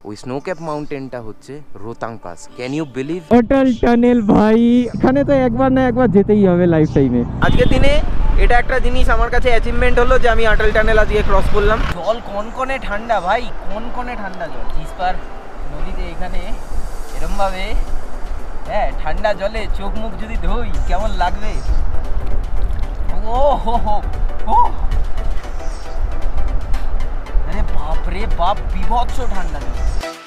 ওই snow cap মাউন্টেনটা হচ্ছে Rohtang pass. Can you believe? Atal tunnel ভাই, এখানে তো একবার না একবার যেতেই হবে লাইফ টাইমে। আজকের দিনে এটা একটা জিনিস আমার কাছে অ্যাচিভমেন্ট হলো যে আমি অটল টানেল আজকে ক্রস করলাম। জল কনকনে ঠান্ডা ভাই, কনকনে ঠান্ডা জল। জিসপার নদীতে এখানে এরমভাবে হ্যাঁ ঠান্ডা জলে চোখ মুখ যদি ধুই কেমন লাগবে। ও হো হো ও আরে বাপ রে বাপ, বিভৎস ঠান্ডা জল।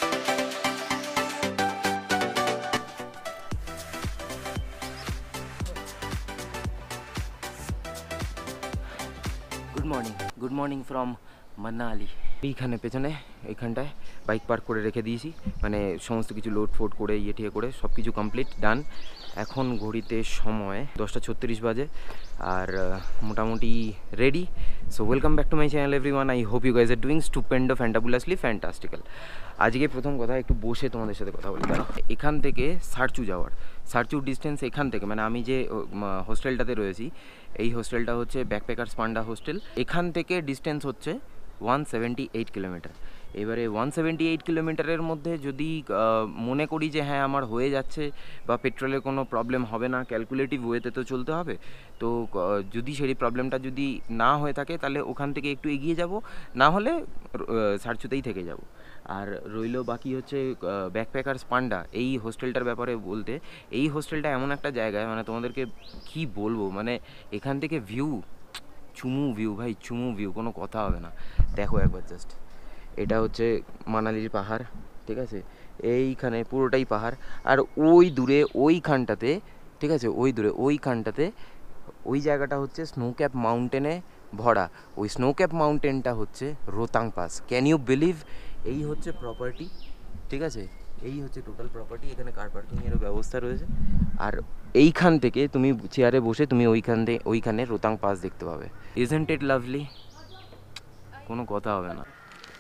Good morning from Manali. এইখানে পেছনে এইখানটায় বাইক পার্ক করে রেখে দিয়েছি, মানে সমস্ত কিছু লোড ফোড করে ইয়ে করে সব কিছু কমপ্লিট ডান। এখন ঘড়িতে সময় 10:36 বাজে আর মোটামুটি ready. So welcome back to my channel everyone. I hope you guys are doing stupendo fantabulously fantastical. আজকে প্রথম কথা একটু বসে তোমাদের সাথে কথা বলি। এখান থেকে সারচু যাওয়ার ডিস্টেন্স এখান থেকে, মানে আমি যে হোস্টেলটাতে রয়েছি এই হোস্টেলটা হচ্ছে ব্যাকপ্যাকার্স পান্ডা হোস্টেল, এখান থেকে ডিস্টেন্স হচ্ছে 178 কিলোমিটার। এবারে 178 কিলোমিটারের মধ্যে যদি মনে করি যে হ্যাঁ আমার হয়ে যাচ্ছে বা পেট্রোলের কোনো প্রবলেম হবে না, ক্যালকুলেটিভ ওয়েতে তো চলতে হবে। তো যদি সেই প্রবলেমটা যদি না হয়ে থাকে তাহলে ওখান থেকে একটু এগিয়ে যাব, না হলে সারচুতেই থেকে যাব। আর রইল বাকি হচ্ছে ব্যাকপ্যাকার্স পান্ডা এই হোস্টেলটার ব্যাপারে বলতে। এই হোস্টেলটা এমন একটা জায়গায়, মানে তোমাদেরকে কি বলবো, মানে এখান থেকে ভিউ চুমু ভিউ ভাই, চুমু ভিউ, কোনো কথা হবে না। দেখো একবার জাস্ট, এটা হচ্ছে মানালির পাহাড়, ঠিক আছে, এইখানে পুরোটাই পাহাড়। আর ওই দূরে ওইখানটাতে, ঠিক আছে, ওই দূরে ওইখানটাতে ওই জায়গাটা হচ্ছে স্নো ক্যাপ মাউন্টেনে ভরা। ওই স্নো ক্যাপ মাউন্টেনটা হচ্ছে Rohtang pass. Can you believe? এই হচ্ছে প্রপার্টি, ঠিক আছে, এই হচ্ছে টোটাল প্রপার্টি। এখানে কার পার্কিংয়েরও ব্যবস্থা রয়েছে। আর এইখান থেকে তুমি চেয়ারে বসে তুমি ওইখানে রোতাং পাস দেখতে পাবে। Isn't it lovely? কোনো কথা হবে না।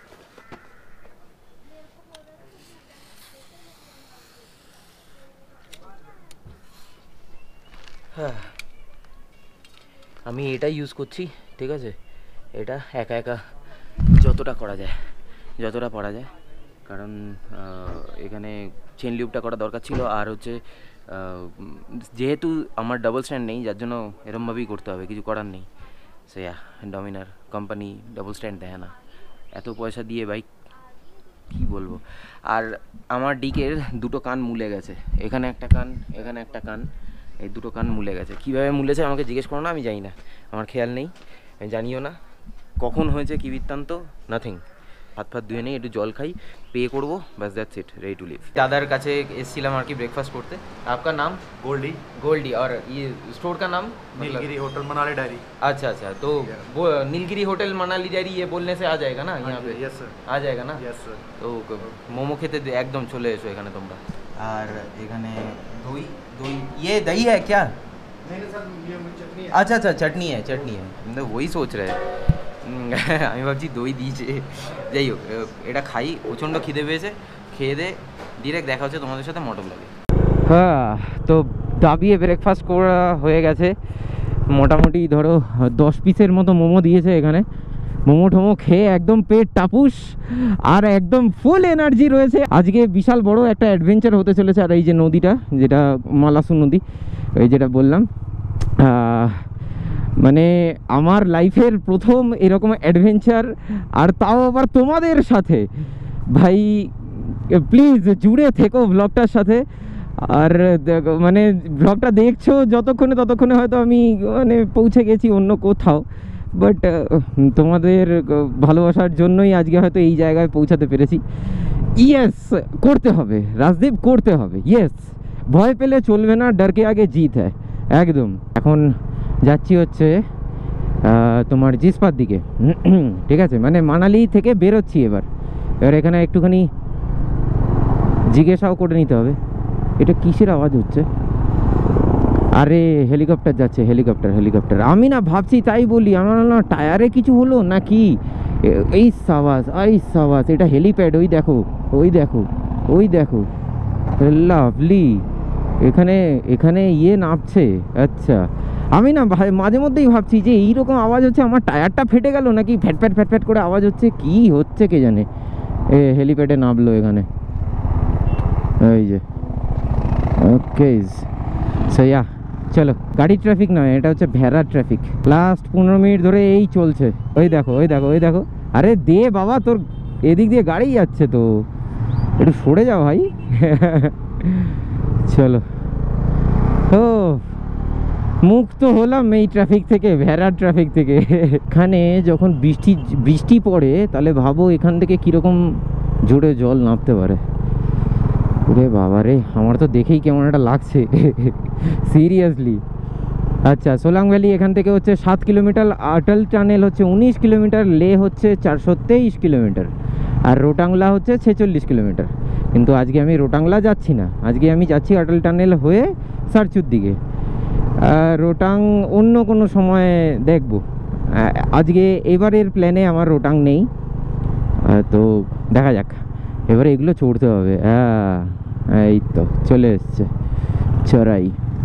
হ্যাঁ, আমি এটাই ইউজ করছি, ঠিক আছে। এটা একা একা যতটা করা যায়, কারণ এখানে চেন লিউপটা করা দরকার ছিল। আর হচ্ছে যেহেতু আমার ডাবল স্ট্যান্ড নেই, যার জন্য এরমভাবেই করতে হবে, কিছু করার নেই। সে ডমিনার কোম্পানি ডাবল স্ট্যান্ড দেয় না, এত পয়সা দিয়ে বাইক কী বলবো। আর আমার ডিকের দুটো কান মুলে গেছে, এখানে একটা কান, এখানে একটা কান, এই দুটো কান মুলে গেছে। কীভাবে মুলেছে আমাকে জিজ্ঞেস করো না, আমি জানি না, আমার খেয়াল নেই, আমি জানিও না কখন হয়েছে, কী বৃত্তান্ত, নাথিং। হাত ফাত ধুয়ে নেই, একটু জল খাই, পে করবো, ব্যাস that's it, ready to leave. দাদার কাছে এসেছিলাম আর কি ব্রেকফাস্ট করতে। आपका नाम? गोल्डी। और ये स्टोर का नाम? Nilgiri hotel Manali diary. अच्छा, तो वो नीलगिरी होटल मनाली डायरी ये बोलने से आ जाएगा ना यहाँ पे? यस सर, आ जाएगा ना? Yes sir. তো মোমো খেতে একদম চলে এসো এখানে তোমরা। আর এখানে দই ये दही है क्या? नहीं सर, ये चटनी है। अच्छा, चटनी है, मतलब वही सोच रहे हैं। আমি ভাবছি দই দিয়েছে। যাই হোক, এটা খাই, প্রচণ্ড খিদে পেয়েছে, খেয়ে দে ডিরেক্ট দেখা হচ্ছে তোমাদের সাথে মোটর লাগে। হ্যাঁ, তো দাবিয়ে ব্রেকফাস্ট করা হয়ে গেছে। মোটামুটি ধরো 10 পিসের মতো মোমো দিয়েছে এখানে। মোমো টোমো খেয়ে একদম পেট টাপুস আর একদম ফুল এনার্জি রয়েছে। আজকে বিশাল বড় একটা অ্যাডভেঞ্চার হতে চলেছে। আর এই যে নদীটা, যেটা মালাসু নদী, ওই যেটা বললাম, মানে আমার লাইফের প্রথম এরকম অ্যাডভেঞ্চার, আর তাও আবার তোমাদের সাথে। ভাই প্লিজ জুড়ে থেকো ব্লগটার সাথে। আর মানে ব্লগটা দেখছো ততক্ষণে হয়তো আমি মানে পৌঁছে গেছি অন্য কোথাও, বাট তোমাদের ভালোবাসার জন্যই আজকে হয়তো এই জায়গায় পৌঁছাতে পেরেছি। ইয়েস, করতে হবে রাজদীপ, করতে হবে। ইয়েস, ভয় পেলে চলবে না, ডরকে আগে জিত হয়, একদম। এখন যাচ্ছি হচ্ছে তোমার জিসপার দিকে, ঠিক আছে, মানে মানালি থেকে বেরোচ্ছি এবার এখানে একটুখানি জিজ্ঞাসাও করে নিতে হবে এটা কিসের আওয়াজ হচ্ছে। আরে হেলিকপ্টার যাচ্ছে, হেলিকপ্টার। আমি না ভাবছি, তাই বলি, আমার না টায়ারে কিছু হলো নাকি। এই সাবাস, এটা হেলিপ্যাড। ওই দেখো লাভলি, এখানে ইয়ে নামছে। আচ্ছা, আমি না মাঝে মধ্যেই ভাবছি যে এইরকম আওয়াজ হচ্ছে, আমার টায়ারটা ফেটে গেল নাকি, ফ্যাট করে আওয়াজ হচ্ছে, কি হচ্ছে কে জানে। এ হেলিপ্যাডে নামলো এখানে, এই যে। ওকে সয়া, চলো। গাড়ির ট্রাফিক নয়, এটা হচ্ছে ভেড়ার ট্রাফিক। লাস্ট 15 মিনিট ধরে এই চলছে। ওই দেখো, ওই দেখো, ওই দেখো। আরে দে বাবা, তোর এদিক দিয়ে গাড়ি যাচ্ছে তো, একটু সরে যাও ভাই। চলো। ও মুক্ত হলাম এই ট্রাফিক থেকে, ভেড়ার ট্রাফিক থেকে। এখানে যখন বৃষ্টি পড়ে তাহলে ভাবো এখান থেকে কীরকম জোরে জল নামতে পারে। ওরে বাবা রে, আমার তো দেখেই কেমন একটা লাগছে, সিরিয়াসলি। আচ্ছা, সোলাং ভ্যালি এখান থেকে হচ্ছে 7 কিলোমিটার, অটল টানেল হচ্ছে 19 কিলোমিটার, লে হচ্ছে 423 কিলোমিটার, আর রোটাংলা হচ্ছে 46 কিলোমিটার। কিন্তু আজকে আমি রোটাংলা যাচ্ছি না, আজকে আমি যাচ্ছি অটল টানেল হয়ে সারচুর দিকে। রোটাং অন্য কোনো সময় দেখব। আজকে এবারের প্ল্যানে আমার রোটাং নেই, তো দেখা যাক। এবারে এগুলো চড়তে হবে। এই তো চলে এসছে চড়াই,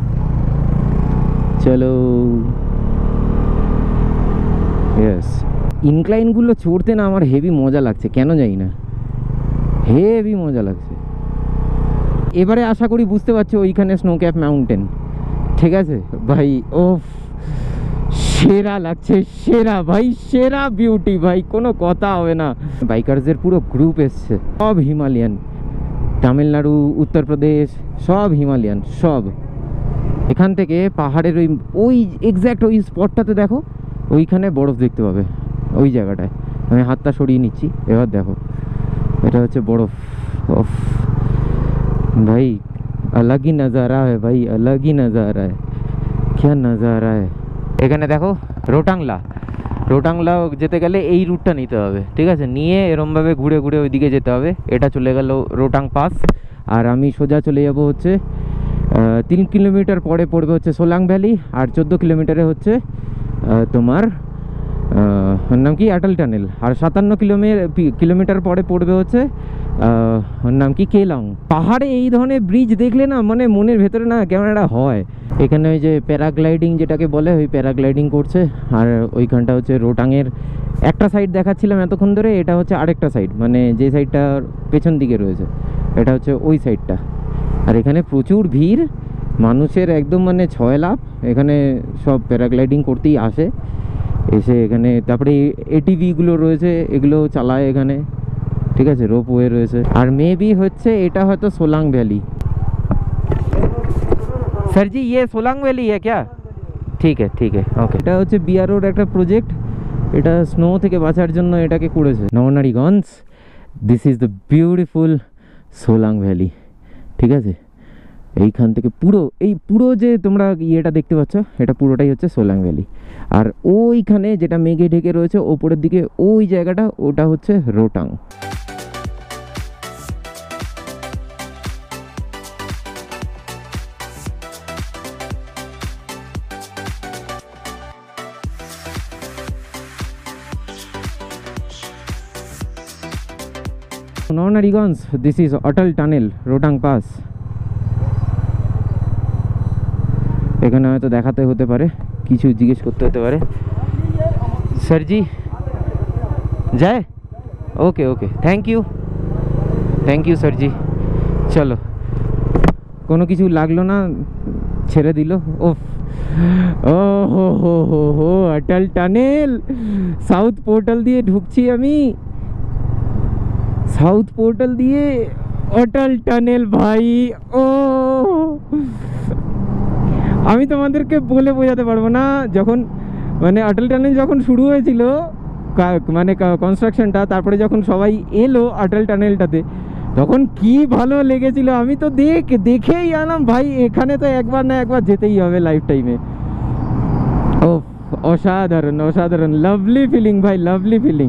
চলো। ইয়েস, ইনক্লাইনগুলো চড়তে না আমার হেভি মজা লাগছে, কেন জানি না, হেভি মজা লাগছে। এবারে আশা করি বুঝতে পারছো ওইখানে স্নো ক্যাপ মাউন্টেন, ঠিক আছে ভাই। ও সেরা লাগছে, সেরা ভাই, সেরা বিউটি ভাই, কোনো কথা হবে না। বাইকারদের পুরো গ্রুপ এসছে, সব হিমালয়ান, তামিলনাড়ু, উত্তরপ্রদেশ, সব হিমালয়ান, সব। এখান থেকে পাহাড়ের ওই এক্স্যাক্ট ওই স্পটটাতে দেখো, ওইখানে বরফ দেখতে পাবে, ওই জায়গাটায়। আমি হাতটা সরিয়ে নিচ্ছি, এবার দেখো, এটা হচ্ছে বরফ। ওফ ভাই, अलग ही नज़ारा है भाई, अलग ही नज़ारा है, क्या नज़ारा है। এখানে দেখো রোটাংলা, রোটাংলা যেতে গেলে এই রুটটা নিতে হবে, ঠিক আছে, নিয়ে এরমভাবে ঘুরে ঘুরে ওইদিকে যেতে হবে। এটা চলে গেল রোটাং পাস, আর আমি সোজা চলে যাব হচ্ছে 3 কিলোমিটার পরে পড়বে হচ্ছে সোলাং ভ্যালি, আর 14 কিলোমিটারে হচ্ছে তোমার ওর নাম কি অটল টানেল, আর 57 কিলোমিটার পরে পড়বে হচ্ছে ওর নাম কি কেলং। পাহাড়ে এই ধরনের ব্রিজ দেখলে না মানে মনের ভেতরে না কেমন একটা হয়। এখানে ওই যে প্যারাগ্লাইডিং যেটাকে বলে, ওই প্যারাগ্লাইডিং করছে। আর ওইখানটা হচ্ছে রোটাংয়ের একটা সাইড দেখাচ্ছিলাম এতক্ষণ ধরে, এটা হচ্ছে আরেকটা সাইড, মানে যে সাইডটা পেছন দিকে রয়েছে এটা হচ্ছে ওই সাইডটা। আর এখানে প্রচুর ভিড় মানুষের, একদম মানে 6 লাখ এখানে সব প্যারাগ্লাইডিং করতেই আসে, এসে এখানে। তারপরে এটিভিগুলো রয়েছে, এগুলো চালায় এখানে, ঠিক আছে, রোপওয়ে রয়েছে। আর মেবি হচ্ছে এটা হয়তো সোলাং ভ্যালি। স্যার জি ইয়ে সোলাং ভ্যালি হ্যাঁ ক্যা? ঠিক আছে, ঠিক আছে, ওকে। এটা হচ্ছে বিআরওর একটা প্রজেক্ট, এটা স্নো থেকে বাঁচার জন্য এটাকে করেছে নরনারীগঞ্জ। This is the beautiful Solang valley, ঠিক আছে। এইখান থেকে পুরো যে তোমরা ইয়েটা দেখতে পাচ্ছ, এটা পুরোটাই হচ্ছে সোলাং ভ্যালি। আর ওইখানে যেটা মেঘে ঢেকে রয়েছে ওপরের দিকে ওই জায়গাটা, ওটা হচ্ছে রোটাং। নরনারীগঞ্জ, this is Atal tunnel, Rohtang pass. এখানে হয়তো দেখাতে হতে পারে, কিছু জিজ্ঞেস করতে হতে পারে। স্যার জি যায়, okay okay, thank you sir ji. চলো, কোনো কিছু লাগলো না, ছেড়ে দিল। ওফ, ও হো হো হো হো, অটল টানেল, সাউথ পোর্টাল দিয়ে ঢুকছি আমি, সাউথ পোর্টাল দিয়ে অটল টানেল ভাই। ও আমি তোমাদেরকে বলে বোঝাতে পারবো না, যখন মানে অটল টানেল যখন শুরু হয়েছিল মানে কনস্ট্রাকশনটা, তারপরে যখন সবাই এলো অটল টানেলটাতে, তখন কি ভালো লেগেছিল। আমি তো দেখেই আলাম ভাই, এখানে তো একবার না একবার যেতেই হবে লাইফ টাইমে। ও অসাধারণ অসাধারণ, লাভলি ফিলিং ভাই, লাভলি ফিলিং।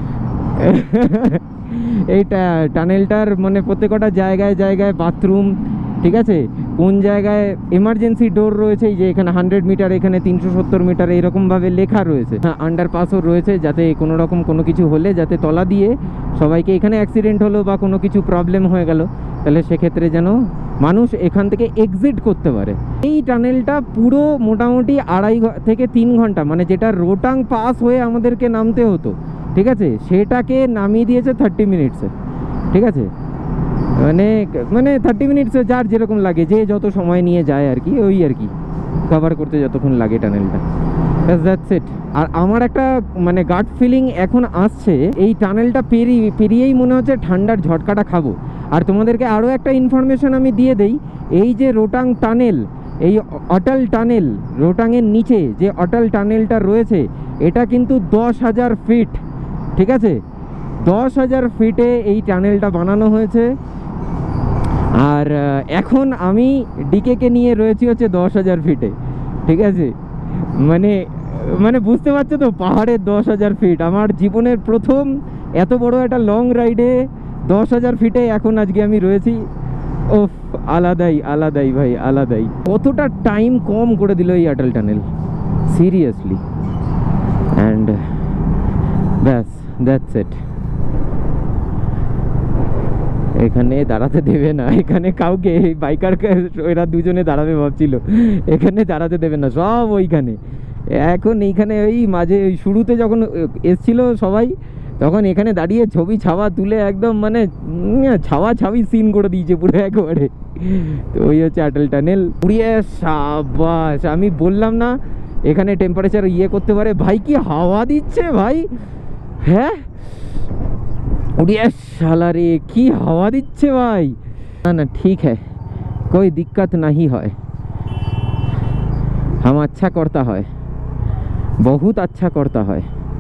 এইটা টানেলটার মানে প্রত্যেকটা জায়গায় জায়গায় বাথরুম, ঠিক আছে, কোন জায়গায় এমার্জেন্সি ডোর রয়েছে, এই যে এখানে 100 মিটার, এখানে 370 মিটার, এইরকমভাবে লেখা রয়েছে। হ্যাঁ, আন্ডারপাসও রয়েছে, যাতে কোনো রকম কোনো কিছু হলে যাতে তলা দিয়ে সবাইকে, এখানে অ্যাক্সিডেন্ট হলো বা কোনো কিছু প্রবলেম হয়ে গেল, তাহলে সেক্ষেত্রে যেন মানুষ এখান থেকে এক্সিট করতে পারে। এই টানেলটা পুরো মোটামুটি 2.5 থেকে 3 ঘন্টা, মানে যেটা রোটাং পাস হয়ে আমাদেরকে নামতে হতো, ঠিক আছে, সেটাকে নামিয়ে দিয়েছে 30 মিনিটসে। ঠিক আছে, মানে মানে 30 মিনিটসে যার যেরকম লাগে, যে যত সময় নিয়ে যায় আর কি, ওই আর কি কভার করতে যতক্ষণ লাগে টানেলটা, দ্যাটস ইট। আর আমার একটা মানে গাট ফিলিং এখন আসছে, এই টানেলটা পেরিয়েই মনে হচ্ছে ঠান্ডার ঝটকাটা খাবো। আর তোমাদেরকে আরও একটা ইনফরমেশন আমি দিয়ে দেই, এই যে রোটাং টানেল, এই অটল টানেল, রোটাংয়ের নিচে যে অটল টানেলটা রয়েছে, এটা কিন্তু 10,000 ফিট, ঠিক আছে, 10,000 ফিটে এই টানেলটা বানানো হয়েছে। আর এখন আমি ডিকেকে নিয়ে রয়েছি হচ্ছে 10,000 ফিটে, ঠিক আছে, মানে মানে বুঝতে পারছো তো, পাহাড়ের 10,000 ফিট, আমার জীবনের প্রথম এত বড় একটা লং রাইডে 10,000 ফিটে এখন আজকে আমি রয়েছি। ওফ, আলাদাই আলাদাই ভাই, আলাদাই। কতটা টাইম কম করে দিল এই অটল টানেল, সিরিয়াসলি। অ্যান্ড ব্যাস, দ্যাটস ইট। এখানে দাঁড়াতে দেবে না, এখানে কাউকে, বাইকার এরা দুজনে দাঁড়াবে ভাবছিল, এখানে দাঁড়াতে দেবে না, সব ওইখানে। এখন এইখানে ওই মাঝে ওই শুরুতে যখন এসছিল সবাই, তখন এখানে দাঁড়িয়ে ছবি ছাওয়া তুলে একদম মানে ছাওয়া ছাবি সিন করে দিয়েছে পুরো একেবারে। তো ওই হচ্ছে অটল টানেল। পুড়িয়ে সাবাস, আমি বললাম না এখানে টেম্পারেচার ইয়ে করতে পারে, ভাই কি হাওয়া দিচ্ছে ভাই, হ্যাঁ उड़िया शाला रे की हवा दिच्छे भाई। ना ना ठीक है, कोई दिक्कत नहीं है, हम अच्छा करता है, बहुत अच्छा करता है।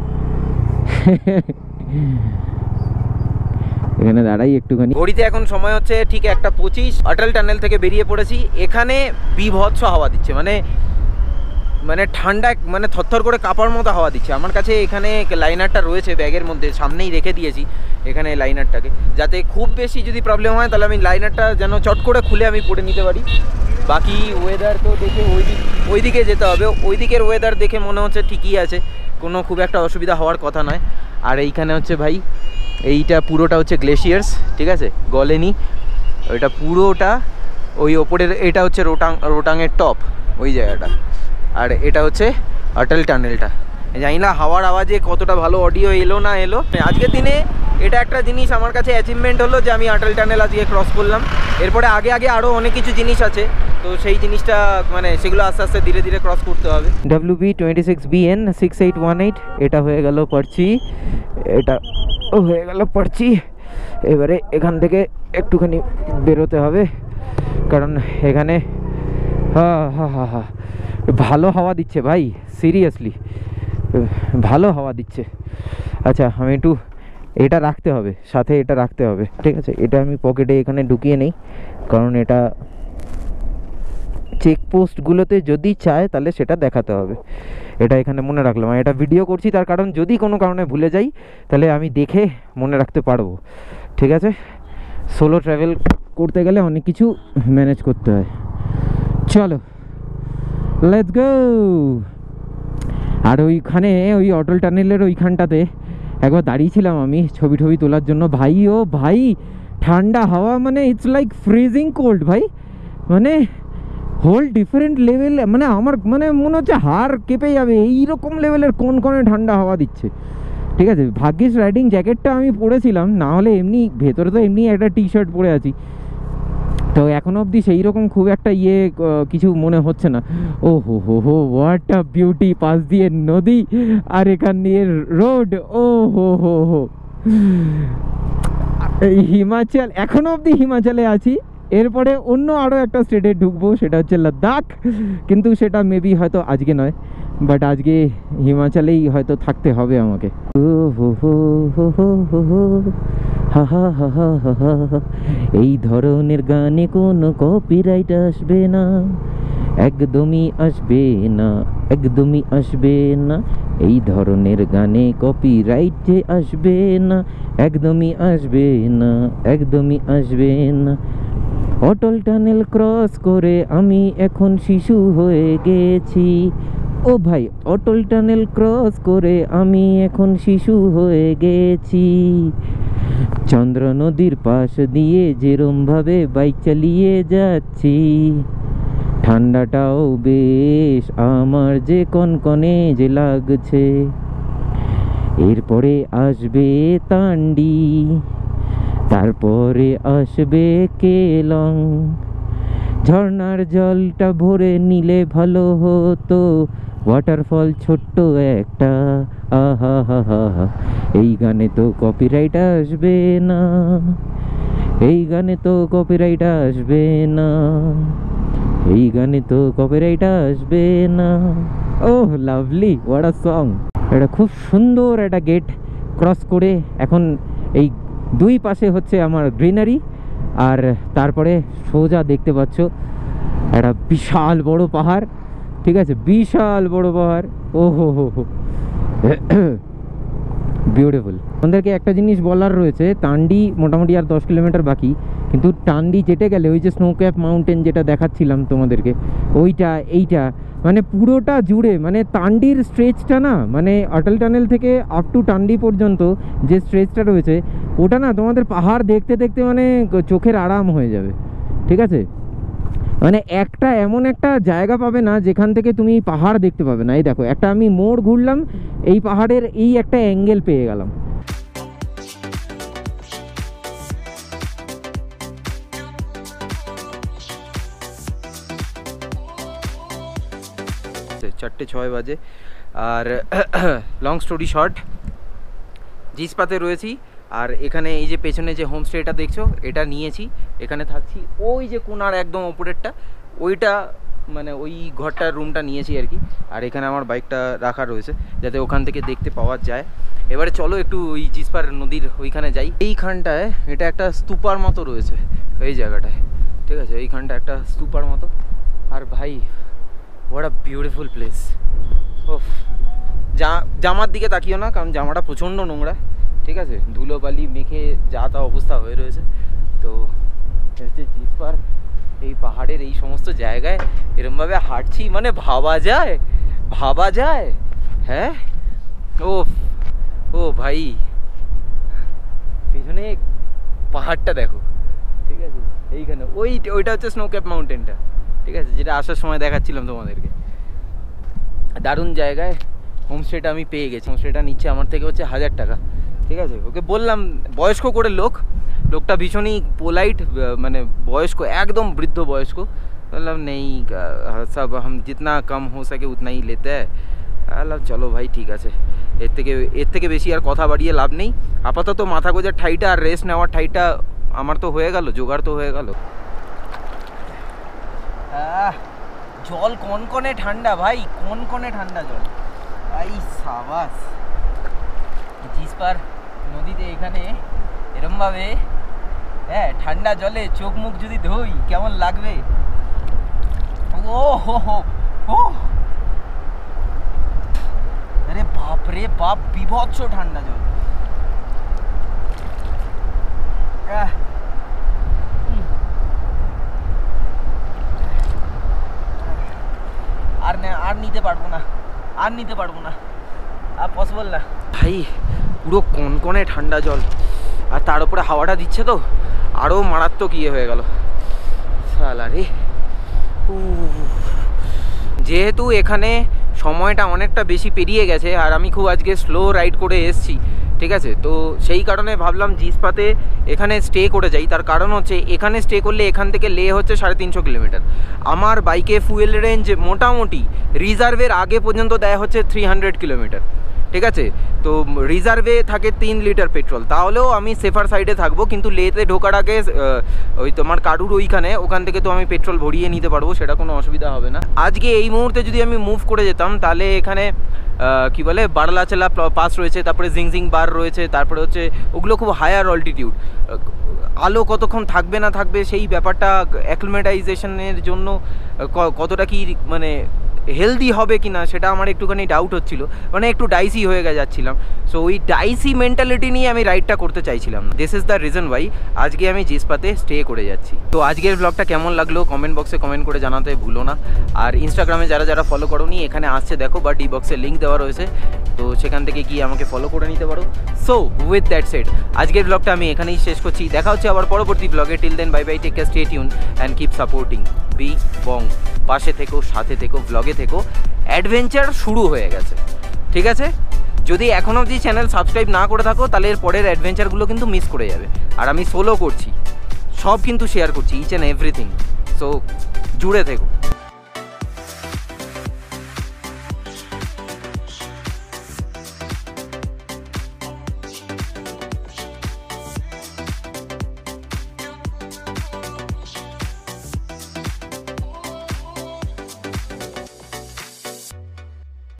এখানে দাঁড়াই একটুখানি। ঘড়িতে এখন সময় হচ্ছে ঠিক 1:25। অটল টানেল থেকে বেরিয়ে পড়েছি। এখানে বিভৎস হাওয়া দিচ্ছে, মানে মানে ঠান্ডা, মানে থরথর করে কাঁপার মতো হাওয়া দিচ্ছে। আমার কাছে এখানে লাইনারটা রয়েছে ব্যাগের মধ্যে, সামনেই রেখে দিয়েছি এখানে লাইনারটাকে, যাতে খুব বেশি যদি প্রবলেম হয় তাহলে আমি লাইনারটা যেন চট করে খুলে আমি পরে নিতে পারি। বাকি ওয়েদার তো দেখে ওই দিকে যেতে হবে, ওই দিকের ওয়েদার দেখে মনে হচ্ছে ঠিকই আছে, কোনো খুব একটা অসুবিধা হওয়ার কথা নয়। আর এইখানে হচ্ছে ভাই, এইটা পুরোটা হচ্ছে গ্লেশিয়ার্স, ঠিক আছে, গলেনি, ওইটা পুরোটা ওই ওপরের, এটা হচ্ছে রোটাংয়ের টপ, ওই জায়গাটা। আর এটা হচ্ছে অটল টানেলটা। জানি না হাওয়ার আওয়াজে কতটা ভালো অডিও এলো না এলো। আজকের দিনে এটা একটা জিনিস আমার কাছে অ্যাচিভমেন্ট হলো যে আমি অটল টানেল আজকে ক্রস করলাম। এরপরে আগে আরও অনেক কিছু জিনিস আছে, তো সেই জিনিসটা মানে সেগুলো আস্তে আস্তে ধীরে ধীরে ক্রস করতে হবে। WB26BN 6818, এটা হয়ে গেল পারছি, এটা হয়ে গেল পারছি। এবারে এখান থেকে একটুখানি বেরোতে হবে, কারণ এখানে ভালো হাওয়া দিচ্ছে ভাই, সিরিয়াসলি ভালো হাওয়া দিচ্ছে। আচ্ছা, আমি একটু এটা রাখতে হবে, সাথে এটা রাখতে হবে, ঠিক আছে, এটা আমি পকেটে এখানে ঢুকিয়ে নেই, কারণ এটা চেকপোস্টগুলোতে যদি চায় তাহলে সেটা দেখাতে হবে। এটা এখানে মনে রাখলাম, আমি এটা ভিডিও করছি তার কারণ যদি কোনো কারণে ভুলে যাই তাহলে আমি দেখে মনে রাখতে পারবো, ঠিক আছে। সোলো ট্রাভেল করতে গেলে অনেক কিছু ম্যানেজ করতে হয়। চলো, লেটস গো। আর ওইখানে ওই অটল টানেলের ওইখানটাতে একবার দাঁড়িয়েছিলাম আমি ছবি তোলার জন্য। ভাই ও ভাই, ঠান্ডা হাওয়া, মানে ইটস লাইক ফ্রিজিং কোল্ড ভাই, মানে হোল ডিফারেন্ট লেভেল, মানে আমার মানে মনে হচ্ছে হাড় কেঁপে যাবে, এইরকম লেভেলের কোন ঠান্ডা হাওয়া দিচ্ছে, ঠিক আছে। ভাগ্যিস রাইডিং জ্যাকেটটা আমি পরেছিলাম, না হলে এমনি ভেতরে তো এমনি একটা টি শার্ট পরে আছি, তো এখনো অবধি সেই রকম খুব একটা কিছু মনে হচ্ছে না। ও হো হোয়াট আ বিউটি, পাশ দিয়ে নদী আর এখান দিয়ে রোড, ও হো হিমাচল, এখনো অবধি হিমাচলে আছি। এরপরে অন্য আরও একটা স্টেটে ঢুকবো, সেটা হচ্ছে লাদাখ, কিন্তু সেটা মেবি হয়তো আজকে নয়, বাট আজকে হিমাচলেই হয়তো থাকতে হবে আমাকে। এই ধরনের গানে কোনো কপিরাইট আসবে না, একদমই আসবে না, একদমই আসবে না। এই ধরনের গানে কপিরাইট যে আসবে না, একদমই আসবে না, একদমই আসবে না। অটল টানেল ক্রস করে আমি এখন শিশু হয়ে গেছি, ও ভাই, অটল টানেল ক্রস করে আমি এখন শিশু হয়ে গেছি। চন্দ্র নদীর পাশ দিয়ে যেরমভাবে বাইক চালিয়ে যাচ্ছি, ঠান্ডাটাও বেশ আমার যে কনকনে যে লাগছে। এরপরে আসবে তান্ডি, তারপরে আসবে কেলং, ঝর্ণার জলটা ভরে নিলে ভালো হতো, ওয়াটারফল ছোট্ট একটা, আহা হা হা হা। এই গানে তো কপিরাইট আসবে না, এই গানে তো কপিরাইট আসবে না, এই গানে তো কপিরাইট আসবে না। Oh lovely, what a song. এটা খুব সুন্দর একটা গেট ক্রস করে এখন এই দুই পাশে হচ্ছে আমার গ্রিনারি, আর তারপরে সোজা দেখতে পাচ্ছ একটা বিশাল বড় পাহাড়, ঠিক আছে, বিশাল বড় পাহাড়। ও হো হো হো, বিউটিফুল। আমাদেরকে একটা জিনিস বলার রয়েছে, টান্ডি মোটামুটি আর 10 কিলোমিটার বাকি, কিন্তু টান্ডি যেতে গেলে ওই যে স্নো ক্যাপ মাউন্টেন যেটা দেখাচ্ছিলাম তোমাদেরকে, ওইটা এইটা মানে পুরোটা জুড়ে, মানে টান্ডির স্ট্রেচটা না, মানে অটল টানেল থেকে আপ টু টান্ডি পর্যন্ত যে স্ট্রেচটা রয়েছে, ওটা না তোমাদের পাহাড় দেখতে দেখতে মানে চোখের আরাম হয়ে যাবে, ঠিক আছে। মানে একটা এমন একটা জায়গা পাবে না যেখান থেকে তুমি পাহাড় দেখতে পাবে না। এই দেখো, একটা আমি মোড় ঘুরলাম, এই পাহাড়ের এই একটা অ্যাঙ্গেল পেয়ে গেলাম। চারটে 6 বাজে। আর লং স্টোরি শর্ট, জিসপাতে রয়েছি, আর এখানে এই যে পেছনে যে হোমস্টেটা দেখছো এটা নিয়েছি, এখানে থাকছি। ওই যে কোনার একদম ওপরেরটা, ওইটা মানে ওই ঘরটার রুমটা নিয়েছি আর কি। আর এখানে আমার বাইকটা রাখা রয়েছে যাতে ওখান থেকে দেখতে পাওয়া যায়। এবারে চলো একটু ওই জিসপার নদীর ওইখানে যাই। এইখানটায় এটা একটা স্তূপার মতো রয়েছে, এই জায়গাটায়, ঠিক আছে, এইখানটা একটা স্তূপার মতো। আর ভাই হোয়াট আ বিউটিফুল প্লেস। ওফ, জামার দিকে তাকিও না, কারণ জামাটা প্রচণ্ড নোংরা, ঠিক আছে, ধুলো বালি মেখে যা তা অবস্থা হয়ে রয়েছে। তো হচ্ছে জিসপার, এই পাহাড়ের এই সমস্ত জায়গায় এরমভাবে হাঁটছি, মানে ভাবা যায়। হ্যাঁ, ও ও ভাই, পেছনে পাহাড়টা দেখো, ঠিক আছে, এইখানে ওইটা হচ্ছে স্নো ক্যাপ মাউন্টেনটা, ঠিক আছে, যেটা আসার সময় দেখাচ্ছিলাম তোমাদেরকে। দারুণ জায়গায় হোমস্টেটা আমি পেয়ে গেছি। হোমস্টেটা নিচ্ছে আমার থেকে হচ্ছে 1000 টাকা, ঠিক আছে। ওকে বললাম, বয়স্ক করে লোকটা ভীষণই পোলাইট, মানে বয়স্ক, একদম বৃদ্ধ বয়স্ক। বললাম নেই সব হাম জিতনা কম হো সকে উতনাই লেতে হ্যায়। বললাম চলো ভাই ঠিক আছে, এর থেকে বেশি আর কথা বাড়িয়ে লাভ নেই। আপাতত মাথা গোজার ঠাইটা আর রেস্ট নেওয়ার ঠাইটা আমার তো হয়ে গেল, জোগাড় তো হয়ে গেল। জল কনকনে ঠান্ডা ভাই, কনকনে ঠান্ডা জল ভাই, সাবাস। জিসপার নদীতে এখানে এরমভাবে, হ্যাঁ, ঠান্ডা জলে চোখ মুখ যদি ধুই কেমন লাগবে। ও হো হো ও, আরে বাপ রে বাপ, বিভৎস ঠান্ডা জল। আর নিতে পারবো না, আর পসিবল না ভাই। পুরো কনকনে ঠান্ডা জল, আর তার উপরে হাওয়াটা দিচ্ছে তো আরও মারাত্মক ইয়ে হয়ে গেল সালা রে। যেহেতু এখানে সময়টা অনেকটা বেশি পেরিয়ে গেছে, আর আমি খুব আজকে স্লো রাইড করে এসছি, ঠিক আছে, তো সেই কারণে ভাবলাম জিসপাতে এখানে স্টে করে যাই। তার কারণ হচ্ছে এখানে স্টে করলে এখান থেকে লে হচ্ছে 350 কিলোমিটার। আমার বাইকে ফুয়েল রেঞ্জ মোটামুটি রিজার্ভের আগে পর্যন্ত দেয় হচ্ছে 300 কিলোমিটার, ঠিক আছে। তো রিজার্ভে থাকে 3 লিটার পেট্রোল, তাহলেও আমি সেফার সাইডে থাকবো। কিন্তু লেতে ঢোকার আগে ওই তোমার কারুর ওখান থেকে তো আমি পেট্রোল ভরিয়ে নিতে পারবো, সেটা কোনো অসুবিধা হবে না। আজকে এই মুহূর্তে যদি আমি মুভ করে যেতাম, তাহলে এখানে কি বলে বারলাচেলা পাস রয়েছে, তারপরে জিংজিং বার রয়েছে, তারপরে হচ্ছে ওগুলো খুব হায়ার অল্টিটিউড। আলো কতক্ষণ থাকবে না থাকবে সেই ব্যাপারটা অ্যাক্লিমেটাইজেশনের জন্য কতটা কি মানে হেলদি হবে কি না সেটা আমার একটুখানি ডাউট হচ্ছিল, মানে একটু ডাইসি হয়ে যাচ্ছিলাম। সো ওই ডাইসি মেন্টালিটি নিয়ে আমি রাইডটা করতে চাইছিলাম না। This is the reason why আজকে আমি জিসপাতে স্টে করে যাচ্ছি। তো আজকের ব্লগটা কেমন লাগলো কমেন্ট বক্সে কমেন্ট করে জানাতে ভুলো না। আর ইনস্টাগ্রামে যারা ফলো করোনি, এখানে আসছে দেখো, বা ডি বক্সে লিঙ্ক দেওয়া রয়েছে, তো সেখান থেকে গিয়ে আমাকে ফলো করে নিতে পারো। সো উইথ দ্যাট সেড আজকের ব্লগটা আমি এখানেই শেষ করছি। দেখা হচ্ছে আবার পরবর্তী ব্লগে। Till then bye bye, take care, stay tuned and keep supporting B Bong. পাশে থেকো, সাথে থেকো, ব্লগে থেকো। অ্যাডভেঞ্চার শুরু হয়ে গেছে, ঠিক আছে। যদি এখনও অবধি চ্যানেল সাবস্ক্রাইব না করে থাকো তাহলে এর পরের অ্যাডভেঞ্চারগুলো কিন্তু মিস করে যাবে। আর আমি সোলো করছি, সব কিন্তু শেয়ার করছি, ইচ অ্যান্ড এভরিথিং। সো জুড়ে থেকো।